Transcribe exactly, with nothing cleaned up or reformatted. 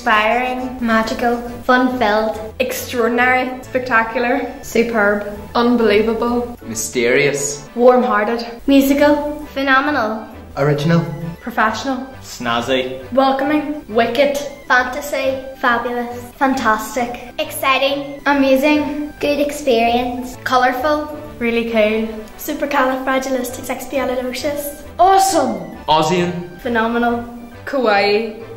inspiring, magical, fun-filled, extraordinary, spectacular, superb, unbelievable, mysterious, warm-hearted, musical, phenomenal, original, professional, snazzy, welcoming, wicked, fantasy, fabulous, fantastic, exciting, amusing, good experience, colourful, really cool, supercalifragilisticexpialidocious, awesome, Aussian, phenomenal, kawaii,